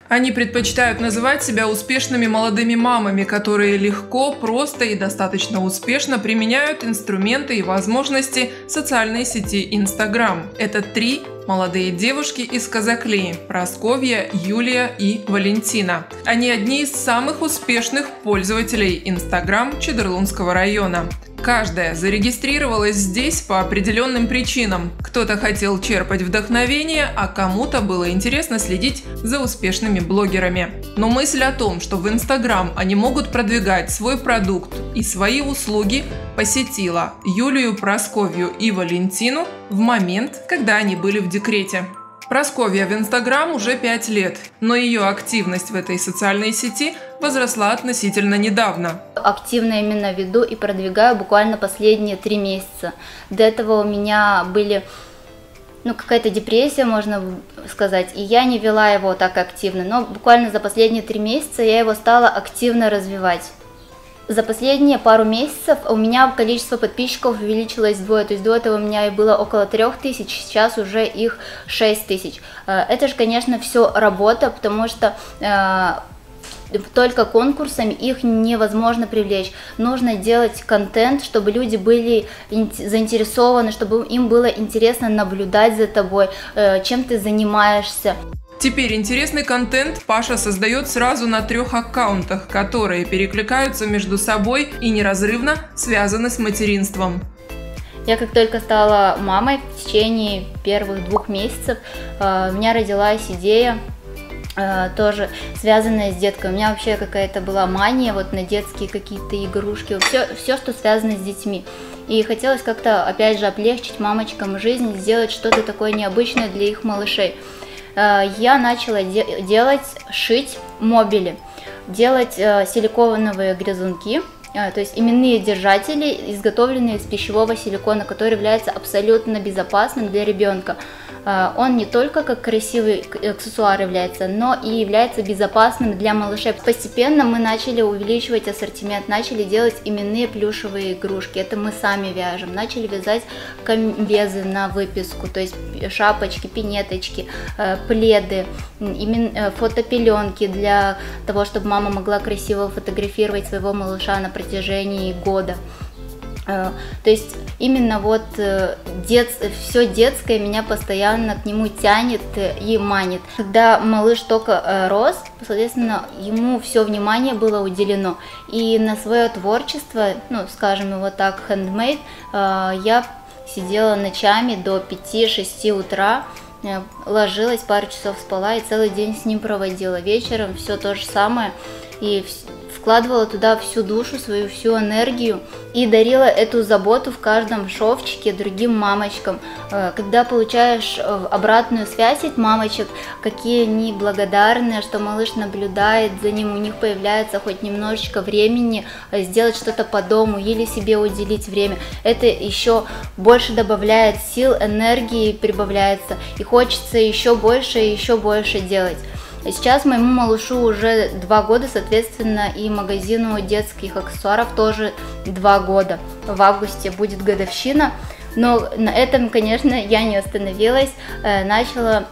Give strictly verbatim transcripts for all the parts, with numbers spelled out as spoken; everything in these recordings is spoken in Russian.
Они предпочитают называть себя успешными молодыми мамами, которые легко, просто и достаточно успешно применяют инструменты и возможности социальной сети Instagram. Это три молодые девушки из Казаклии – Прасковья, Юлия и Валентина. Они одни из самых успешных пользователей Instagram Чедерлунского района. Каждая зарегистрировалась здесь по определенным причинам. Кто-то хотел черпать вдохновение, а кому-то было интересно следить за успешными блогерами. Но мысль о том, что в Instagram они могут продвигать свой продукт и свои услуги, посетила Юлию, Прасковью и Валентину в момент, когда они были в декрете. Прасковья в Instagram уже пять лет, но ее активность в этой социальной сети возросла относительно недавно. Активно именно веду и продвигаю буквально последние три месяца. До этого у меня были, ну, какая-то депрессия, можно сказать, и я не вела его так активно, но буквально за последние три месяца я его стала активно развивать. За последние пару месяцев у меня количество подписчиков увеличилось вдвое, то есть до этого у меня было около трех тысяч, сейчас уже их шесть тысяч. Это же, конечно, все работа, потому что э, только конкурсами их невозможно привлечь. Нужно делать контент, чтобы люди были заинтересованы, чтобы им было интересно наблюдать за тобой, э, чем ты занимаешься. Теперь интересный контент Паша создает сразу на трех аккаунтах, которые перекликаются между собой и неразрывно связаны с материнством. Я как только стала мамой, в течение первых двух месяцев э, у меня родилась идея, э, тоже связанная с деткой. У меня вообще какая-то была мания вот на детские какие-то игрушки, все, все, что связано с детьми. И хотелось как-то, опять же, облегчить мамочкам жизнь, сделать что-то такое необычное для их малышей. Я начала де делать, шить мобили, делать э, силиконовые грызунки, э, то есть именные держатели, изготовленные из пищевого силикона, который является абсолютно безопасным для ребенка. Э, он не только как красивый аксессуар является, но и является безопасным для малышей. Постепенно мы начали увеличивать ассортимент, начали делать именные плюшевые игрушки, это мы сами вяжем, начали вязать комбезы на выписку, то есть шапочки, пинеточки, пледы, фотопеленки для того, чтобы мама могла красиво фотографировать своего малыша на протяжении года. То есть именно вот дет, все детское меня постоянно к нему тянет и манит. Когда малыш только рос, соответственно, ему все внимание было уделено. И на свое творчество, ну, скажем его так, handmade, я сидела ночами до пяти-шести утра, ложилась, пару часов спала и целый день с ним проводила. Вечером все то же самое. И вкладывала туда всю душу свою, всю энергию и дарила эту заботу в каждом шовчике другим мамочкам. Когда получаешь обратную связь от мамочек, какие они благодарны, что малыш наблюдает за ним, у них появляется хоть немножечко времени сделать что-то по дому или себе уделить время, это еще больше добавляет сил, энергии прибавляется, и хочется еще больше и еще больше делать. Сейчас моему малышу уже два года, соответственно, и магазину детских аксессуаров тоже два года. В августе будет годовщина, но на этом, конечно, я не остановилась, начала,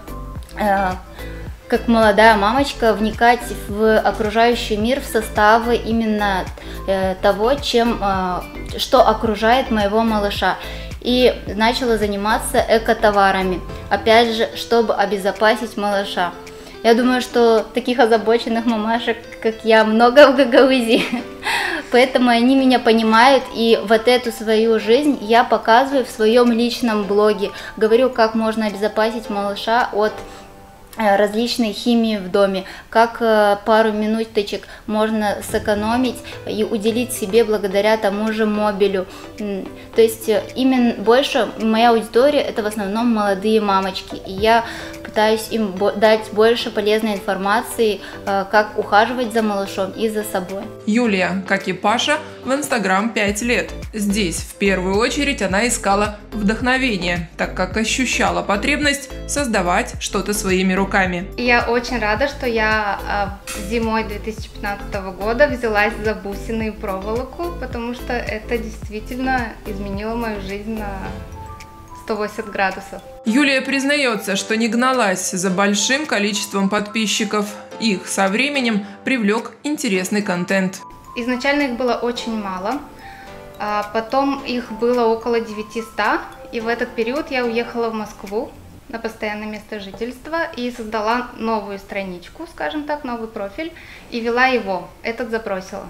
как молодая мамочка, вникать в окружающий мир, в составы именно того, чем, что окружает моего малыша. И начала заниматься экотоварами, опять же, чтобы обезопасить малыша. Я думаю, что таких озабоченных мамашек, как я, много в Гагаузии, поэтому они меня понимают, и вот эту свою жизнь я показываю в своем личном блоге. Говорю, как можно обезопасить малыша от различной химии в доме, как пару минуточек можно сэкономить и уделить себе благодаря тому же мобилю. То есть именно больше моя аудитория это в основном молодые мамочки, и я пытаюсь им дать больше полезной информации, как ухаживать за малышом и за собой. Юлия, как и Паша, в Instagram пять лет. Здесь в первую очередь она искала вдохновение, так как ощущала потребность создавать что-то своими руками. Я очень рада, что я зимой две тысячи пятнадцатого года взялась за бусины и проволоку, потому что это действительно изменило мою жизнь на сто восемьдесят градусов. Юлия признается, что не гналась за большим количеством подписчиков. Их со временем привлек интересный контент. Изначально их было очень мало, а потом их было около девятисот, и в этот период я уехала в Москву на постоянное место жительства и создала новую страничку, скажем так, новый профиль, и вела его, этот забросила.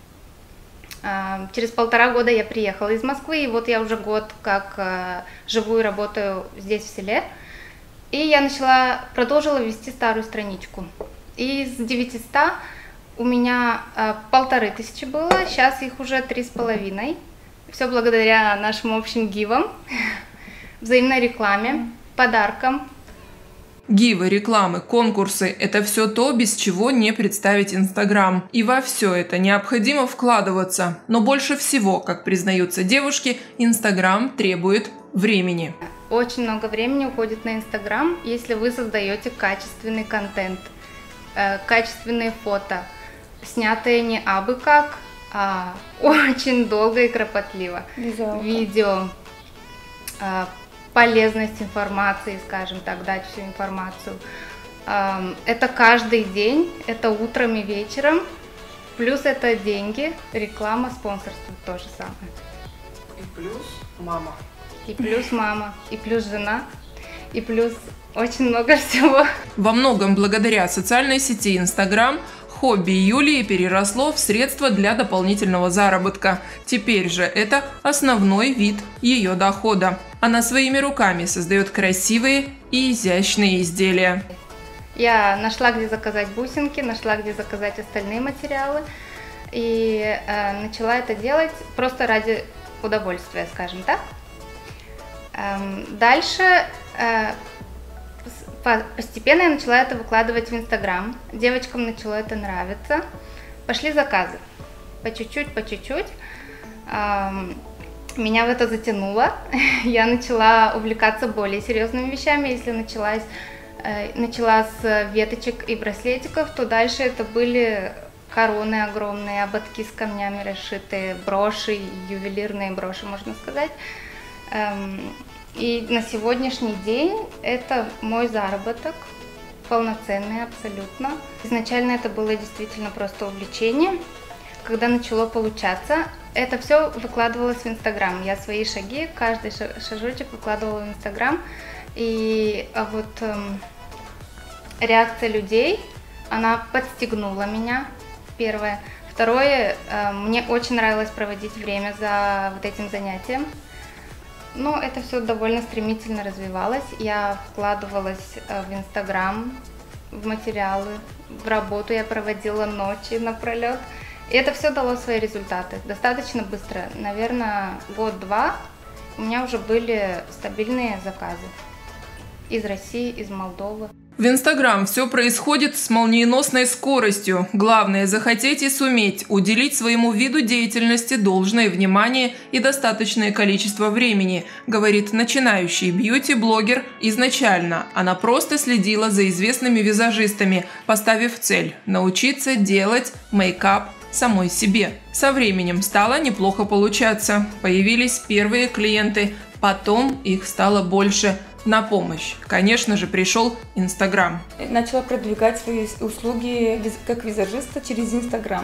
Через полтора года я приехала из Москвы, и вот я уже год как живу и работаю здесь, в селе, и я начала, продолжила вести старую страничку. И из девятисот у меня э, полторы тысячи было, сейчас их уже три с половиной. Все благодаря нашим общим гивам, взаимной рекламе, подаркам. Гивы, рекламы, конкурсы – это все то, без чего не представить Инстаграм. И во все это необходимо вкладываться. Но больше всего, как признаются девушки, Инстаграм требует времени. Очень много времени уходит на Инстаграм, если вы создаете качественный контент, э, качественные фото, снятые не абы как, а очень долго и кропотливо. Визуалка. Видео, э, полезность информации, скажем так, дать всю информацию. Э, это каждый день, это утром и вечером, плюс это деньги, реклама, спонсорство, то же самое. И плюс мама. И плюс мама, и плюс жена, и плюс очень много всего. Во многом благодаря социальной сети Инстаграм хобби Юлии переросло в средства для дополнительного заработка. Теперь же это основной вид ее дохода. Она своими руками создает красивые и изящные изделия. Я нашла, где заказать бусинки, нашла, где заказать остальные материалы. И э, начала это делать просто ради удовольствия, скажем так. Эм, дальше э, постепенно я начала это выкладывать в Инстаграм. Девочкам начало это нравиться. Пошли заказы. По чуть-чуть, по чуть-чуть. Эм, меня в это затянуло. Я начала увлекаться более серьезными вещами. Если началась, э, начала с веточек и браслетиков, то дальше это были короны огромные, ободки с камнями расшитые, броши, ювелирные броши, можно сказать. И на сегодняшний день это мой заработок, полноценный абсолютно. Изначально это было действительно просто увлечение. Когда начало получаться, это все выкладывалось в Инстаграм. Я свои шаги, каждый шажочек выкладывала в Инстаграм. И вот эм, реакция людей, она подстегнула меня, первое. Второе, э, мне очень нравилось проводить время за вот этим занятием. Но это все довольно стремительно развивалось. Я вкладывалась в Инстаграм, в материалы, в работу я проводила ночи напролет. И это все дало свои результаты достаточно быстро. Наверное, год-два у меня уже были стабильные заказы из России, из Молдовы. В Инстаграм все происходит с молниеносной скоростью. Главное – захотеть и суметь уделить своему виду деятельности должное внимание и достаточное количество времени, говорит начинающий бьюти-блогер. Изначально она просто следила за известными визажистами, поставив цель – научиться делать мейкап самой себе. Со временем стало неплохо получаться. Появились первые клиенты, потом их стало больше. На помощь, конечно же, пришел Инстаграм. Начала продвигать свои услуги как визажиста через Инстаграм.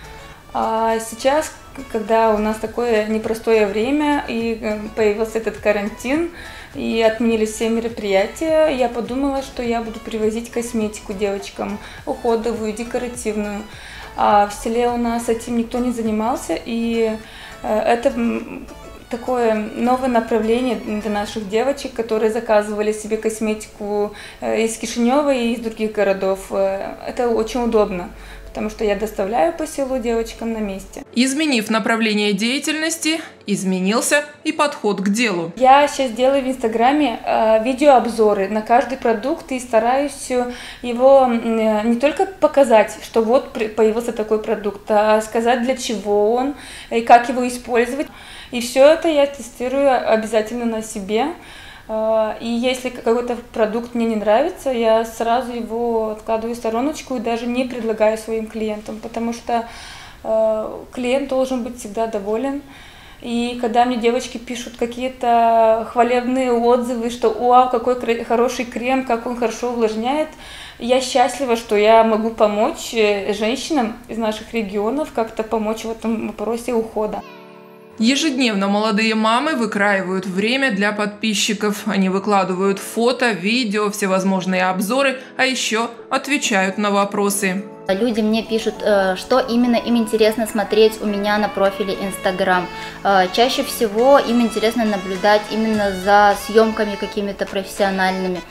А сейчас, когда у нас такое непростое время и появился этот карантин, и отменились все мероприятия, я подумала, что я буду привозить косметику девочкам, уходовую, декоративную. А в селе у нас этим никто не занимался, и это такое новое направление для наших девочек, которые заказывали себе косметику из Кишинева и из других городов. Это очень удобно, потому что я доставляю по селу девочкам на месте. Изменив направление деятельности, изменился и подход к делу. Я сейчас делаю в Инстаграме э, видеообзоры на каждый продукт и стараюсь его э, не только показать, что вот появился такой продукт, а сказать, для чего он и как его использовать. И все это я тестирую обязательно на себе. И если какой-то продукт мне не нравится, я сразу его откладываю в стороночку и даже не предлагаю своим клиентам, потому что клиент должен быть всегда доволен. И когда мне девочки пишут какие-то хвалебные отзывы, что «Вау, какой хороший крем, как он хорошо увлажняет», я счастлива, что я могу помочь женщинам из наших регионов как-то помочь в этом вопросе ухода. Ежедневно молодые мамы выкраивают время для подписчиков. Они выкладывают фото, видео, всевозможные обзоры, а еще отвечают на вопросы. Люди мне пишут, что именно им интересно смотреть у меня на профиле Instagram. Чаще всего им интересно наблюдать именно за съемками какими-то профессиональными,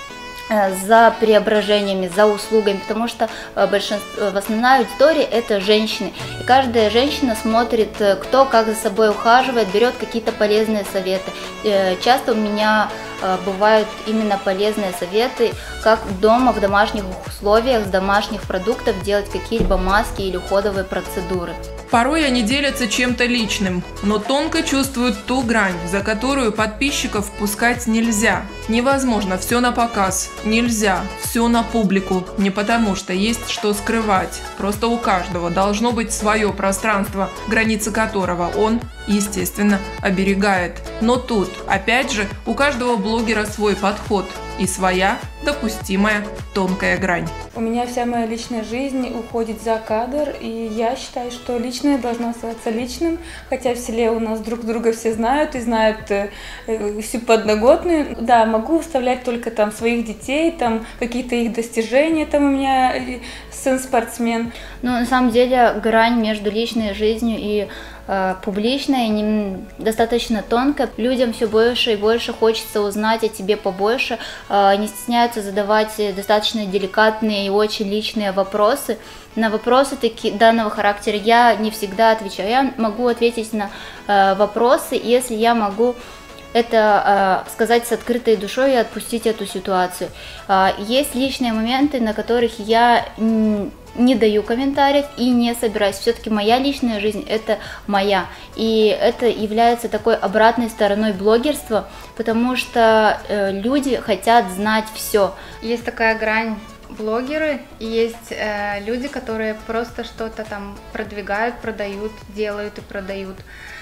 за преображениями, за услугами, потому что большинство, в основная аудитория это женщины. И каждая женщина смотрит, кто как за собой ухаживает, берет какие-то полезные советы. Часто у меня бывают именно полезные советы, как дома, в домашних условиях, с домашних продуктов делать какие-либо маски или уходовые процедуры. Порой они делятся чем-то личным, но тонко чувствуют ту грань, за которую подписчиков пускать нельзя. Невозможно все на показ, нельзя все на публику, не потому что есть что скрывать. Просто у каждого должно быть свое пространство, границы которого он, естественно, оберегает. Но тут, опять же, у каждого блогера свой подход и своя допустимая тонкая грань. У меня вся моя личная жизнь уходит за кадр, и я считаю, что личное должно оставаться личным, хотя в селе у нас друг друга все знают и знают э, всю подноготную. Да, могу вставлять только там своих детей, там какие-то их достижения, там у меня сын спортсмен. Ну, на самом деле, грань между личной жизнью и э, публичной не, достаточно тонкая. Людям все больше и больше хочется узнать о тебе побольше, э, не стесняются задавать достаточно деликатные и очень личные вопросы. На вопросы таки, данного характера я не всегда отвечаю. Я могу ответить на э, вопросы, если я могу это э, сказать с открытой душой и отпустить эту ситуацию. Э, есть личные моменты, на которых я не даю комментариев и не собираюсь. Все-таки моя личная жизнь – это моя. И это является такой обратной стороной блогерства, потому что э, люди хотят знать все. Есть такая грань блогеры, и есть э, люди, которые просто что-то там продвигают, продают, делают и продают.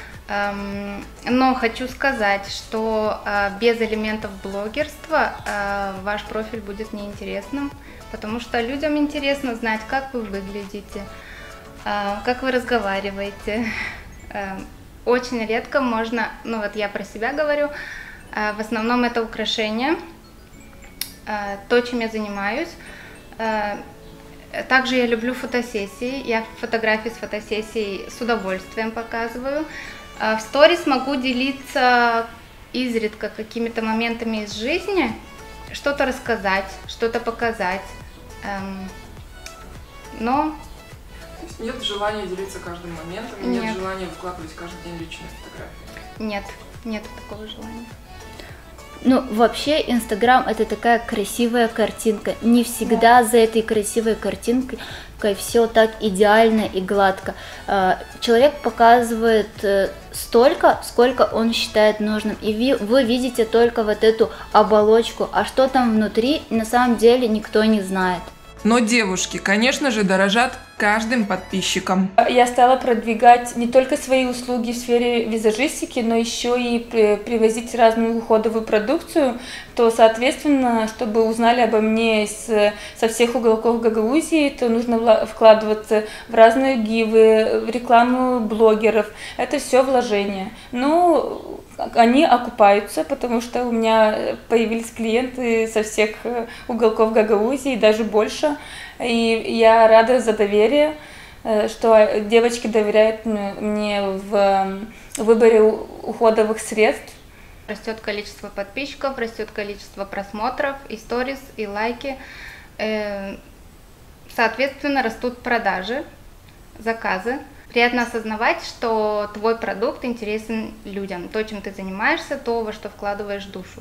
Но хочу сказать, что без элементов блогерства ваш профиль будет неинтересным, потому что людям интересно знать, как вы выглядите, как вы разговариваете. Очень редко можно, ну вот я про себя говорю, в основном это украшения, то, чем я занимаюсь. Также я люблю фотосессии, я фотографии с фотосессией с удовольствием показываю. В сторис могу делиться изредка какими-то моментами из жизни, что-то рассказать, что-то показать, эм, но... То есть нет желания делиться каждым моментом, и нет. нет желания выкладывать каждый день личные фотографии? Нет, нет такого желания. Ну, вообще, Инстаграм – это такая красивая картинка. Не всегда да. за этой красивой картинкой все так идеально и гладко. Человек показывает столько, сколько он считает нужным. И вы видите только вот эту оболочку. А что там внутри, на самом деле никто не знает. Но девушки, конечно же, дорожат каждым подписчиком. Я стала продвигать не только свои услуги в сфере визажистики, но еще и привозить разную уходовую продукцию, то, соответственно, чтобы узнали обо мне с, со всех уголков Гагаузии, то нужно вкладываться в разные гивы, в рекламу блогеров. Это все вложения. Ну, они окупаются, потому что у меня появились клиенты со всех уголков Гагаузии, даже больше. И я рада за доверие, что девочки доверяют мне в выборе уходовых средств. Растет количество подписчиков, растет количество просмотров, и сторис, и лайки. Соответственно, растут продажи, заказы. Приятно осознавать, что твой продукт интересен людям. То, чем ты занимаешься, то, во что вкладываешь душу.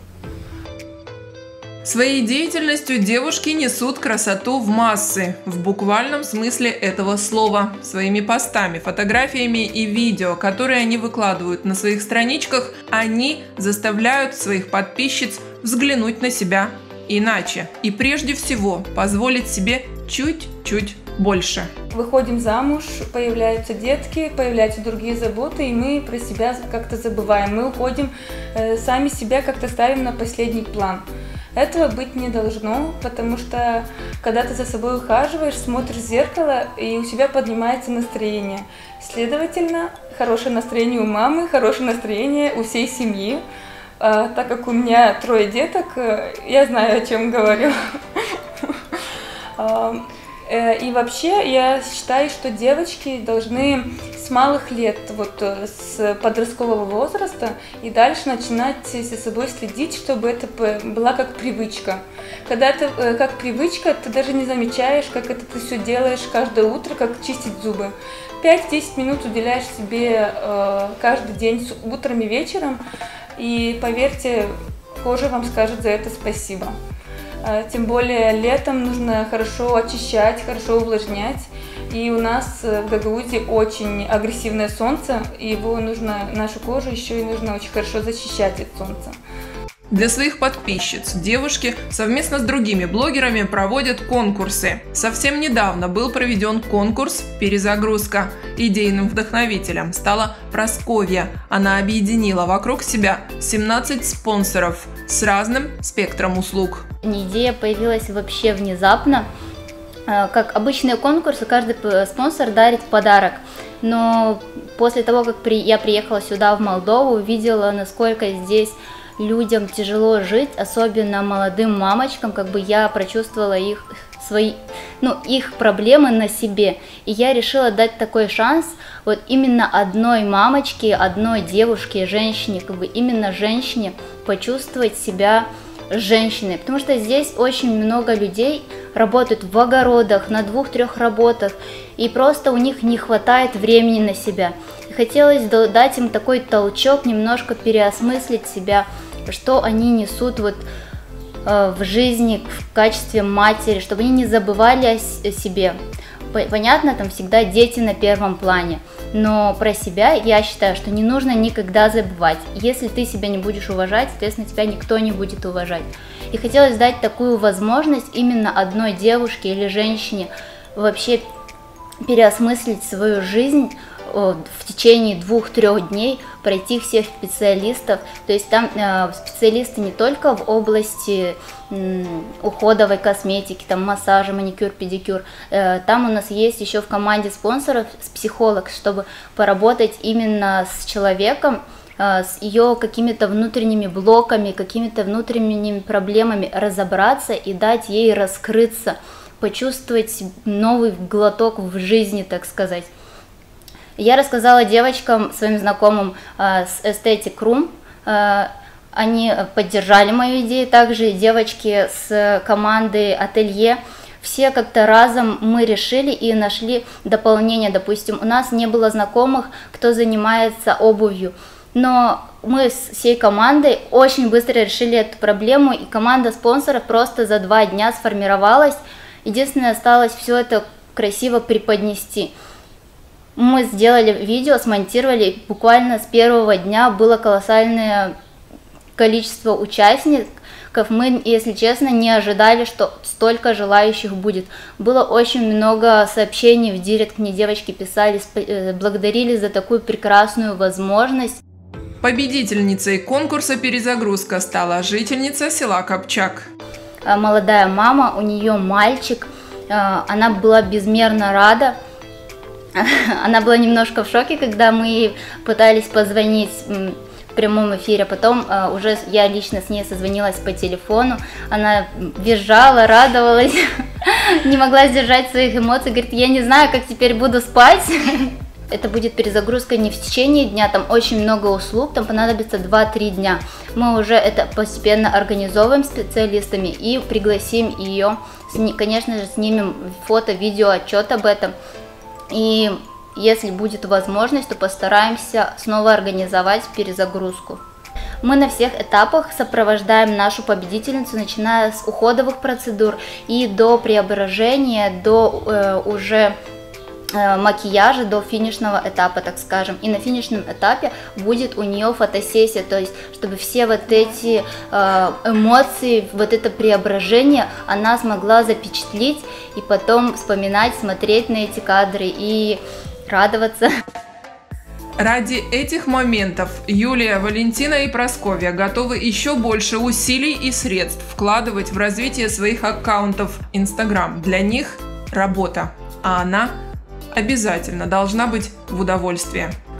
Своей деятельностью девушки несут красоту в массы, в буквальном смысле этого слова. Своими постами, фотографиями и видео, которые они выкладывают на своих страничках, они заставляют своих подписчиц взглянуть на себя иначе. И прежде всего позволить себе чуть-чуть больше. Выходим замуж, появляются детки, появляются другие заботы, и мы про себя как-то забываем. Мы уходим, э, сами себя как-то ставим на последний план. Этого быть не должно, потому что когда ты за собой ухаживаешь, смотришь в зеркало, и у тебя поднимается настроение. Следовательно, хорошее настроение у мамы, хорошее настроение у всей семьи. А, так как у меня трое деток, я знаю, о чем говорю. И вообще я считаю, что девочки должны с малых лет, вот с подросткового возраста и дальше начинать за собой следить, чтобы это была как привычка. Когда это как привычка, ты даже не замечаешь, как это ты все делаешь каждое утро, как чистить зубы. пять-десять минут уделяешь себе каждый день утром и вечером, и поверьте, кожа вам скажет за это спасибо. Тем более летом нужно хорошо очищать, хорошо увлажнять. И у нас в Гагаузии очень агрессивное солнце, и его нужно, нашу кожу еще и нужно очень хорошо защищать от солнца. Для своих подписчиц девушки совместно с другими блогерами проводят конкурсы. Совсем недавно был проведен конкурс «Перезагрузка». Идейным вдохновителем стала Прасковья. Она объединила вокруг себя семнадцать спонсоров с разным спектром услуг. Идея появилась вообще внезапно. Как обычные конкурсы, каждый спонсор дарит подарок. Но после того, как я приехала сюда, в Молдову, увидела, насколько здесь людям тяжело жить, особенно молодым мамочкам, как бы я прочувствовала их, свои, ну, их проблемы на себе. И я решила дать такой шанс вот именно одной мамочке, одной девушке, женщине, как бы именно женщине почувствовать себя женщиной. Потому что здесь очень много людей работают в огородах, на двух-трех работах, и просто у них не хватает времени на себя. И хотелось дать им такой толчок, немножко переосмыслить себя, что они несут вот э, в жизни в качестве матери, чтобы они не забывали о, о себе. Понятно, там всегда дети на первом плане, но про себя я считаю, что не нужно никогда забывать. Если ты себя не будешь уважать, соответственно, тебя никто не будет уважать. И хотелось дать такую возможность именно одной девушке или женщине вообще переосмыслить свою жизнь в течение двух-трех дней, пройти всех специалистов. То есть там э, специалисты не только в области э, уходовой косметики, там массажа, маникюр, педикюр. Э, там у нас есть еще в команде спонсоров психолог, чтобы поработать именно с человеком, э, с ее какими-то внутренними блоками, какими-то внутренними проблемами разобраться и дать ей раскрыться, почувствовать новый глоток в жизни, так сказать. Я рассказала девочкам, своим знакомым э, с Aesthetic Room, э, они поддержали мою идею, также девочки с команды Ателье. Все как-то разом мы решили и нашли дополнение. Допустим, у нас не было знакомых, кто занимается обувью, но мы с всей командой очень быстро решили эту проблему, и команда спонсоров просто за два дня сформировалась. Единственное, осталось все это красиво преподнести. Мы сделали видео, смонтировали, буквально с первого дня было колоссальное количество участников. Мы, если честно, не ожидали, что столько желающих будет. Было очень много сообщений в директ, мне девочки писали, благодарили за такую прекрасную возможность. Победительницей конкурса «Перезагрузка» стала жительница села Копчак. Молодая мама, у нее мальчик, она была безмерно рада. Она была немножко в шоке, когда мы пытались позвонить в прямом эфире. Потом uh, уже я лично с ней созвонилась по телефону. Она визжала, радовалась, не могла сдержать своих эмоций. Говорит, я не знаю, как теперь буду спать. Это будет перезагрузка не в течение дня, там очень много услуг, там понадобится два-три дня. Мы уже это постепенно организовываем специалистами и пригласим ее. Конечно же, снимем фото, видео, отчет об этом. И если будет возможность, то постараемся снова организовать перезагрузку. Мы на всех этапах сопровождаем нашу победительницу, начиная с уходовых процедур и до преображения, до э, уже макияжа до финишного этапа, так скажем. И на финишном этапе будет у нее фотосессия, то есть чтобы все вот эти эмоции, вот это преображение она смогла запечатлеть и потом вспоминать, смотреть на эти кадры и радоваться. Ради этих моментов Юлия, Валентина и Прасковья готовы еще больше усилий и средств вкладывать в развитие своих аккаунтов Instagram. Для них работа, а она обязательно должна быть в удовольствие.